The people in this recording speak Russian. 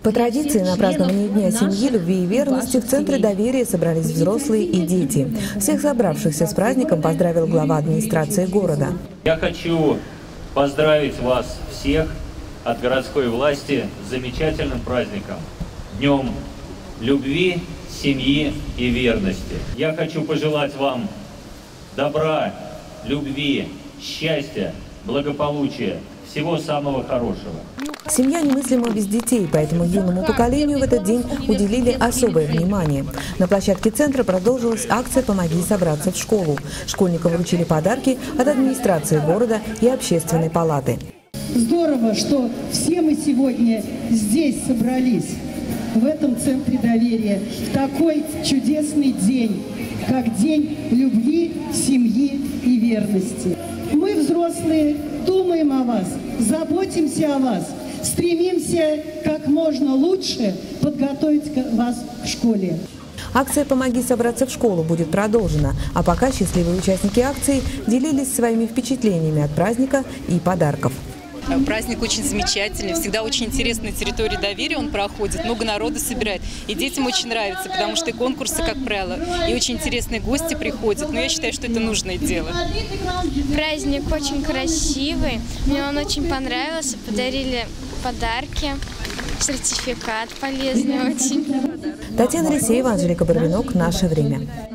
По традиции, на празднование Дня семьи, любви и верности в Центре доверия собрались взрослые и дети. Всех собравшихся с праздником поздравил глава администрации города. Я хочу поздравить вас всех от городской власти с замечательным праздником, Днем любви, семьи и верности. Я хочу пожелать вам добра, любви, счастья, благополучия, всего самого хорошего. Семья немыслима без детей, поэтому юному поколению в этот день уделили особое внимание. На площадке центра продолжилась акция «Помоги собраться в школу». Школьникам вручили подарки от администрации города и общественной палаты. Здорово, что все мы сегодня здесь собрались, в этом Центре доверия, в такой чудесный день, как День любви, семьи и верности. Мы, взрослые, думаем о вас, заботимся о вас, стремимся как можно лучше подготовить вас в школе. Акция «Помоги собраться в школу» будет продолжена, а пока счастливые участники акции делились своими впечатлениями от праздника и подарков. Праздник очень замечательный, всегда очень интересная территория доверия он проходит, много народу собирает. И детям очень нравится, потому что и конкурсы, как правило, и очень интересные гости приходят. Но я считаю, что это нужное дело. Праздник очень красивый, мне он очень понравился, подарили подарки, сертификат полезный очень. Татьяна Рисеева, Анжелика Барвинок. Наше время.